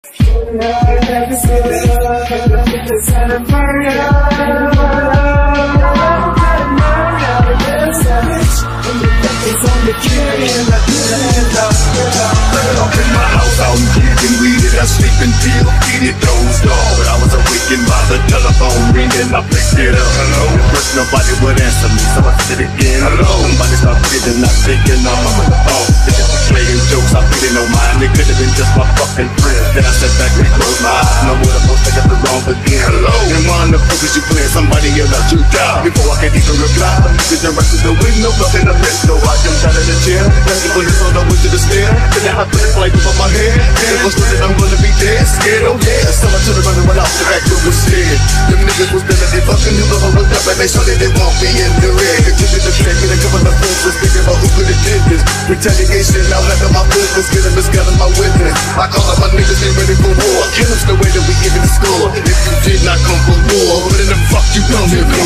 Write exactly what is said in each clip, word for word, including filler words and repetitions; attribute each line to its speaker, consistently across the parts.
Speaker 1: I sleep and feel, eat it, dozed off. But I was awakened by the telephone ringing. I picked it up. Hello. At first nobody would answer me, so I said it again. Hello. Somebody started feeling, not thinking I'm on the phone. They just playing jokes, I really don't mind. It could have been just my fucking friend. Then I sat back and closed my eyes. No more the most I got the wrong again. Hello. And why in the fuck is you playing somebody else out you down? Before I can even reply, I'm sitting right to the window, blocking the window. I jumped out of the chair, then the police on the way to the stair. Then I put it like above my head. Then it was running, I'm gonna be dead, scared, oh yeah. Someone turned around and went off the back door was scared. Them niggas was dead and they fucking knew I looked up and they saw that they want me in the red. Continued to check and a couple of folks was thinking about who could have did this. Retaliation, now left on my business, get them misguiding my witness. I call up my niggas, they ready for war. Kill us the way that we even score. If you did not come for war, what in the fuck you come here for?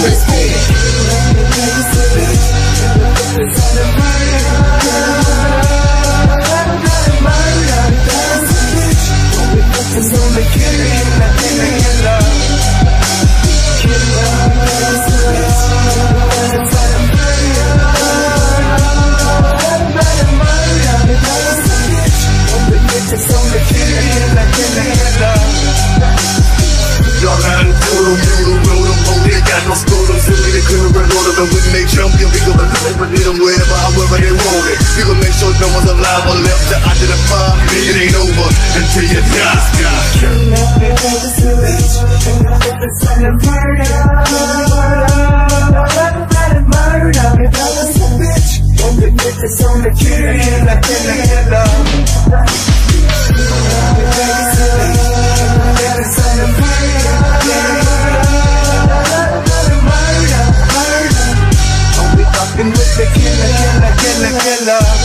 Speaker 1: It's only killing, not killing in love. It's only killing, not killing in love. Y'all got to do them, do them, roll them, hold it, got no scrotum. Silly, they couldn't run all of them, we make champion. We gon' deliver them wherever, however they want it. We gon' make sure no one's alive or left to identify me. It ain't over until you die. It's only killing, not killing in love. Only fucking with the killer, killer, killer, killer.